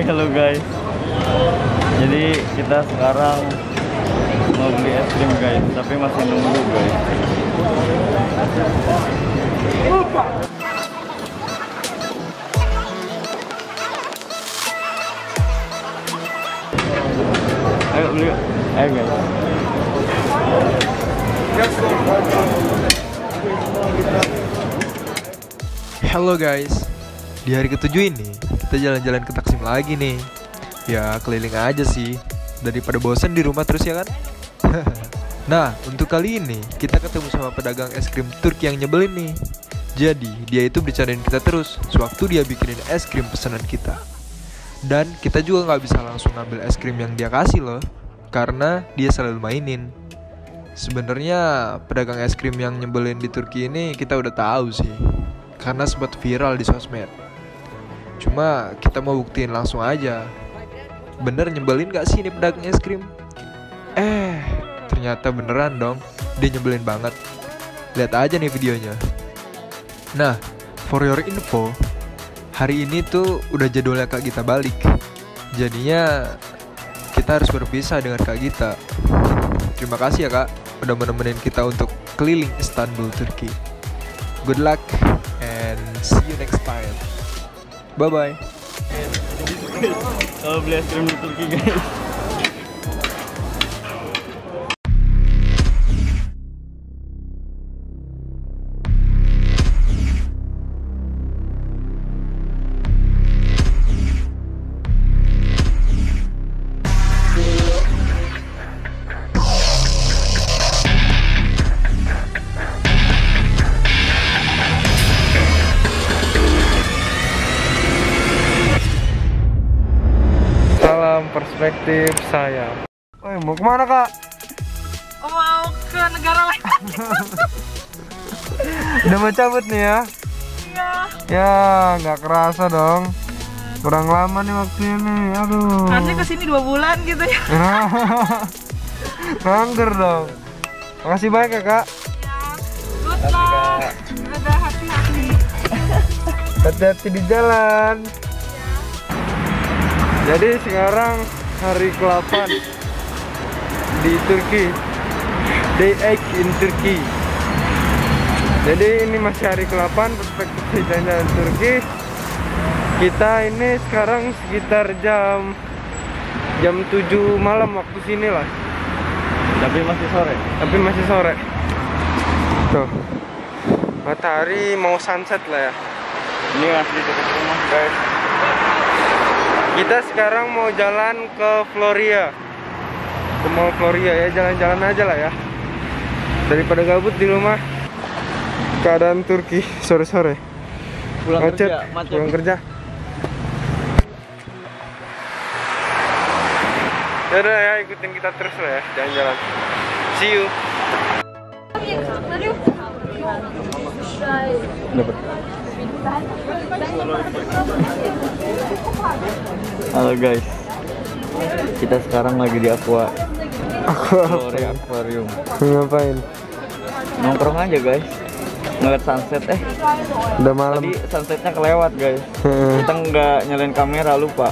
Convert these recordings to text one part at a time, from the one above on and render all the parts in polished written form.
Halo guys. Jadi kita sekarang mau beli es krim guys, tapi masih nunggu guys. Ayo beli, ayo guys. Halo guys, di hari ketujuh ini kita jalan-jalan ke Taksim lagi nih. Ya keliling aja sih, daripada bosan di rumah terus ya kan. Nah untuk kali ini kita ketemu sama pedagang es krim Turki yang nyebelin nih. Jadi dia itu bercandain kita terus sewaktu dia bikinin es krim pesanan kita. Dan kita juga nggak bisa langsung ngambil es krim yang dia kasih loh, karena dia selalu mainin. Sebenarnya pedagang es krim yang nyebelin di Turki ini kita udah tahu sih, karena sempat viral di sosmed. Cuma kita mau buktiin langsung aja, bener nyebelin gak sih ini pedagang es krim? Ternyata beneran dong, dia nyebelin banget. Lihat aja nih videonya. Nah, for your info, hari ini tuh udah jadwalnya Kak Gita balik. Jadinya kita harus berpisah dengan Kak Gita. Terima kasih ya Kak, udah menemenin kita untuk keliling Istanbul, Turki. Good luck and see you next time. Bye bye. Kalau beli es krim di Turki guys. Perspektif saya. Woi, mau kemana Kak? Mau ke negara lain. Udah mau cabut nih ya? Iya. Ya, nggak kerasa dong. Kurang lama nih waktunya nih. Aduh. Harusnya kesini 2 bulan gitu ya. Nganggur dong. Makasih banyak ya Kak. Ya. Good luck. Ada hati-hati. Hati-hati di jalan. Jadi sekarang hari ke-8 di Turki, Day 8 in Turki. Jadi ini masih hari ke-8 perspektif jalan-jalan Turki. Kita ini sekarang sekitar jam 7 malam waktu sini lah. Tapi masih sore. Tuh, matahari mau sunset lah ya. Ini masih dekat rumah guys. Kita sekarang mau jalan ke Floria, ke Mall Floria ya, jalan-jalan aja lah ya, daripada gabut di rumah. Keadaan Turki sore-sore macet. Pulang kerja. Yaudah ya, ikutin kita terus lah ya, jalan-jalan. See you. Dapat. Halo guys, kita sekarang lagi di Aquarium. Ngapain? Nongkrong aja guys, ngeliat sunset. Udah malam. Tadi sunsetnya kelewat guys. Kita nggak nyalain kamera, lupa.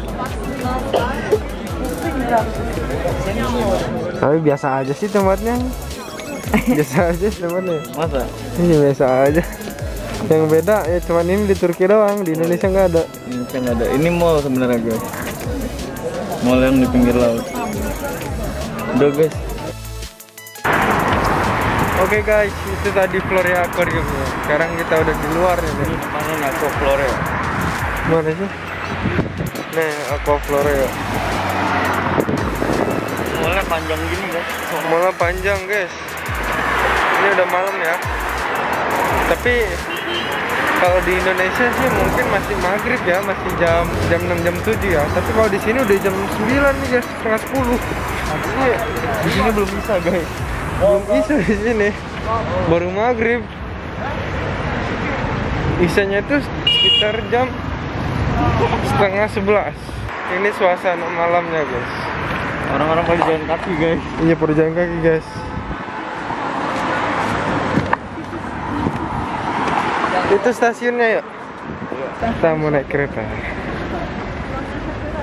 Tapi biasa aja sih tempatnya. Biasa aja tempatnya. Masa? Iya biasa aja. Yang beda ya cuman ini di Turki doang, di Indonesia nggak ada. Indonesia nggak ada. Ini mall sebenarnya guys. Mall yang di pinggir laut. Udah guys. Oke guys, itu tadi Floria Aquarium ya. Sekarang kita udah di luar nih. Mana nih Aqua Floria? Mana sih? Nih Aqua Floria. Mallnya panjang gini guys. Mallnya panjang guys. Ini udah malam ya. Tapi kalau di Indonesia sih mungkin masih maghrib ya, masih jam 6 jam 7 ya. Tapi kalau di sini udah jam 9 nih guys, setengah 10. Artinya di sini belum bisa guys. Belum bisa di sini. Baru maghrib. Isanya itu sekitar jam setengah 11. Ini suasana malamnya guys. Orang-orang pada jalan kaki guys. Iya pada jalan kaki guys. Itu stasiunnya yuk. Kita mau naik kereta.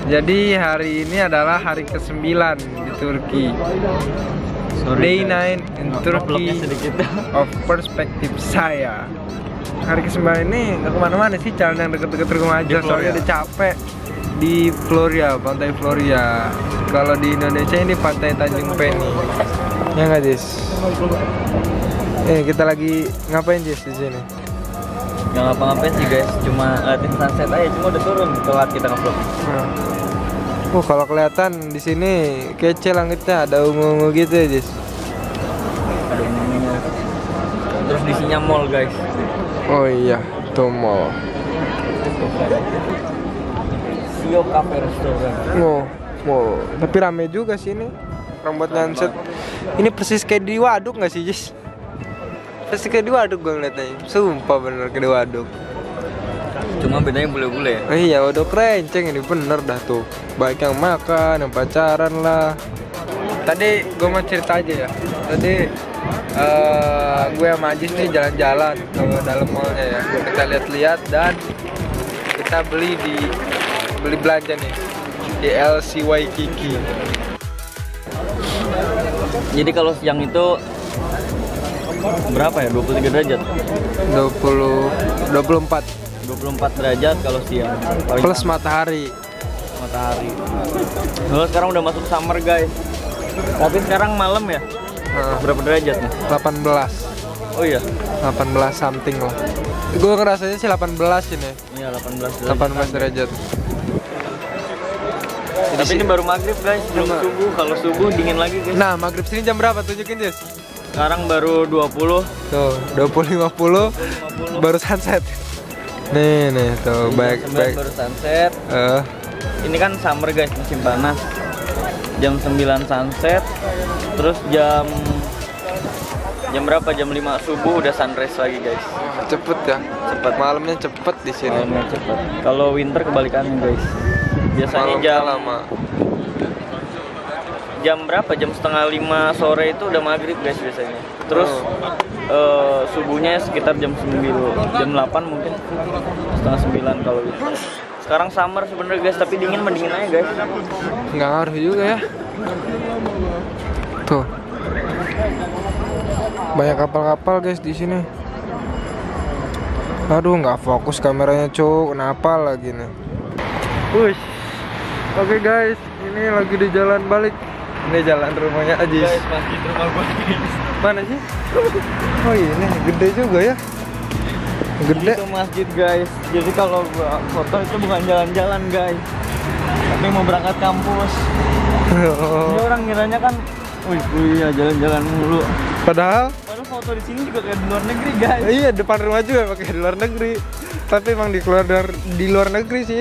Jadi hari ini adalah hari ke-9 di Turki. Day 9 in Turkey of perspective saya. Hari ke-9 ini nggak kemana-mana sih, jalan yang deket-deket rumah aja. Soalnya udah capek di Floria, pantai Floria. Kalau di Indonesia ini pantai Tanjung Peni. Ya nggak, Jis? Kita lagi ngapain, Jis, di sini? Nggak ngapa-ngapain sih guys, cuma ngeliatin sunset aja. Cuma udah turun telat kita nge-vlog. Kalau kelihatan di sini kece langitnya, ada ungu-ungu gitu ya, Jis. Ada ungu. Terus di sini mall guys. Oh iya, tuh mall. Sio Cafe Restoran. Mall. Tapi rame juga sih ini. Rambut sunset. Ini persis kayak di waduk nggak sih, Jis? Persis kayak di waduk gue ngeliatnya. Sumpah bener kayak di waduk. Cuma bedanya bule-bule ya. Iya, waduk renceng ini bener dah tuh. Baik yang makan, yang pacaran lah. Tadi gue mau cerita aja ya. Tadi gue sama Ajis nih jalan-jalan ke dalam mallnya ya. Kita lihat-lihat dan kita beli belanja nih di LC Waikiki. Jadi kalau siang itu berapa ya? 23 derajat? 24 derajat kalau siang. Paling Plus matahari. Lalu sekarang udah masuk summer guys. Tapi sekarang malam ya? Berapa derajat nih? 18. Oh iya? 18 something lah. Gue ngerasanya sih 18 ini. Iya 18 derajat. 18 derajat. Tapi ini baru maghrib guys, belum subuh. Kalau subuh dingin lagi guys. Nah, maghrib sini jam berapa? Tunjukin, Jess. Sekarang baru 20. Tuh, 20.50 baru sunset. Nih, tuh, baik. Baru sunset. Ini kan summer guys, musim panas. Jam 9 sunset. Terus jam berapa? Jam 5 subuh udah sunrise lagi guys. Cepet ya. Cepet. Malamnya cepet di sini. Malamnya cepet. Kalau winter kebalikannya guys. Biasanya jam lama. Jam berapa? Jam setengah 5 sore itu udah maghrib guys biasanya. Terus subuhnya sekitar jam 9, jam 8 mungkin, setengah 9 kalau gitu. Sekarang summer sebenarnya guys, tapi dingin mendingin aja guys. Nggak ngaruh juga ya. Tuh. Banyak kapal-kapal guys di sini. Aduh, nggak fokus kameranya, Cuk. Kenapa lagi nih? Wush. Oke guys, ini lagi di jalan balik. Ini jalan rumahnya Ajis. Guys, masjid rumah gua guys. Mana sih? Oh ini gede juga ya. Gede. Itu masjid guys. Jadi kalau gua foto itu bukan jalan-jalan guys, tapi mau berangkat kampus. Ini orang ngiranya kan, wih ya jalan-jalan mulu. Padahal foto di sini juga kayak di luar negeri guys. Iya, depan rumah juga pakai di luar negeri. Tapi emang di luar negeri sih.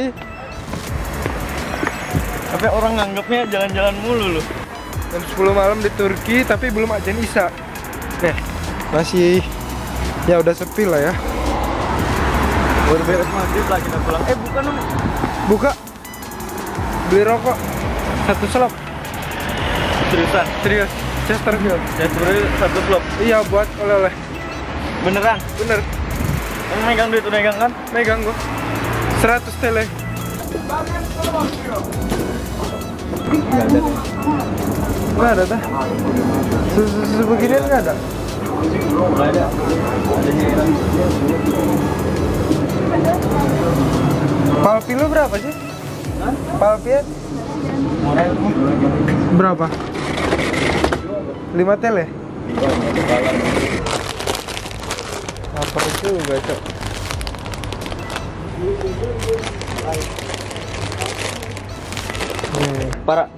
Tapi orang nganggapnya jalan-jalan mulu loh. Jam 10 malam di Turki, tapi belum azan Isya. Nih, masih ya udah sepi lah ya. Baru beres maghrib lah kita pulang. Bukan dong. Buka. Beli rokok 1 slop. Seriusan? Serius. Chesterfield. Chesterfield 1 slop. Iya, buat oleh-oleh. Beneran? Bener. Kamu megang duit, megang kan? Megang gua. 100 TL. Nggak ada deh. Nggak ada dah. Susu beginian nggak ada. Nggak ada. Palpi lu berapa sih? Hah? Palpi ya? Murah. Berapa? 5 TL. Apa itu gak, Cok? Para.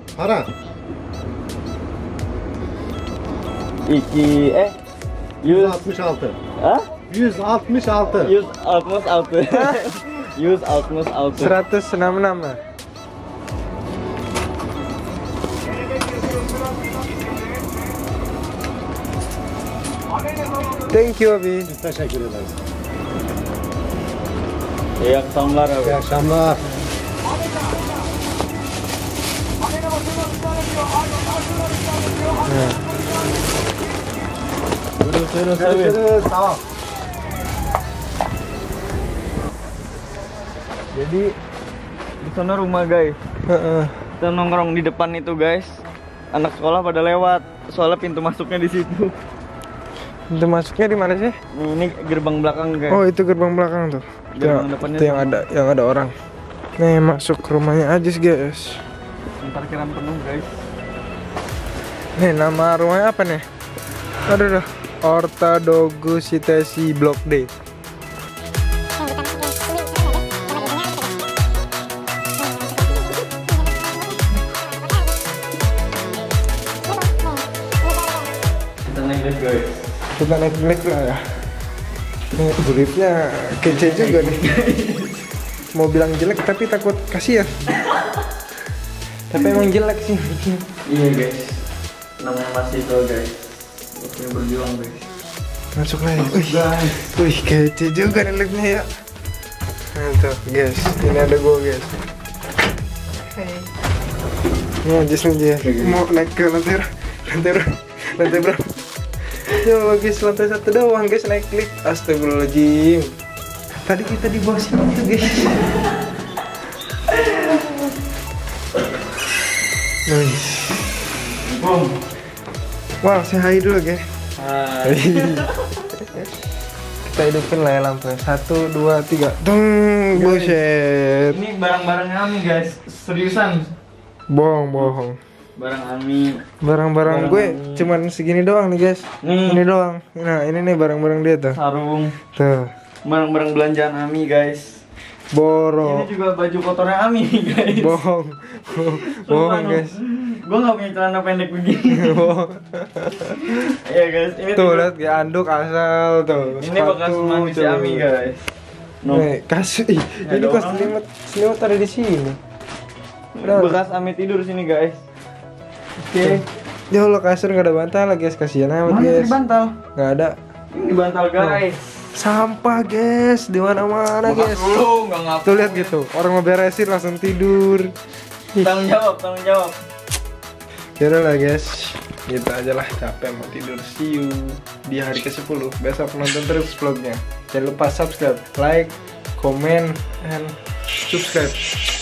İki 166. Ha? 166. 166. 166. 166 mah. Thank you abi. Teşekkür ederiz. İyi akşamlar abi. İyi akşamlar. Görüşürüz. Tamam. Jadi Sana rumah guys. Heeh. Kita nongkrong di depan itu guys. Anak sekolah pada lewat. Soalnya pintu masuknya di situ. Pintu masuknya di mana sih? Ini gerbang belakang guys. Oh, itu gerbang belakang tuh. Gerbang depannya Itu yang ada orang. Nih, masuk ke rumahnya Ajis, guys. Parkiran penuh guys. Nih, nama rumahnya apa nih? Aduh, Ortadogu Sitesi Blok D. Kita naik lift guys. Kita naik lah ya. Nih, liftnya kece juga nih. Mau bilang jelek tapi takut kasihan. Tapi emang jelek sih. Iya guys. Namanya masih itu guys. Waktunya berjuang guys. Masuk lagi. Wih, kece juga nih liftnya ya. Mantap guys. Ini ada gua guys. Nah, just nih dia. Mau naik ke lantai berapa? Yo guys, lantai 1 doang guys naik lift. Astagfirullahaladzim. Tadi kita di bawah sini tuh guys. Nice. Boom. Wow, say hi dulu guys. Hai. Kita hidupin lah ya lampunya. 1, 2, 3. Tung, buset. Ini barang-barang Ami guys. Seriusan. Bohong. Barang Ami. Barang-barang gue Barang- cuman segini doang nih guys. Nih. Ini doang. Nah, ini nih barang-barang dia tuh. Sarung. Tuh. Barang-barang belanjaan Ami guys. Boro. Ini juga baju kotornya Ami guys. Bohong. Bohong guys. Gue gak punya celana pendek begini. Bohong. Iya guys. Ini Tuh juga- lihat ya anduk asal tuh. Ini bekas mandi si Ami guys. No. Nih, kasih. Ih, ini Ada kok orang. selimut ada di sini. Udah. Bekas Ami tidur sini guys. Oke. Ya Allah, kasur nggak ada bantal guys, kasihan amat Mana guys. di bantal? Nggak ada. Ini di bantal guys. Sampah guys, di mana-mana Bekas guys. dulu nggak ngapa. Tuh lihat gitu, orang mau beresin langsung tidur. Tanggung jawab. Yaudah lah guys, gitu aja lah, capek mau tidur. See you di hari ke-10. Besok nonton terus vlognya. Jangan lupa subscribe, like, comment, and subscribe.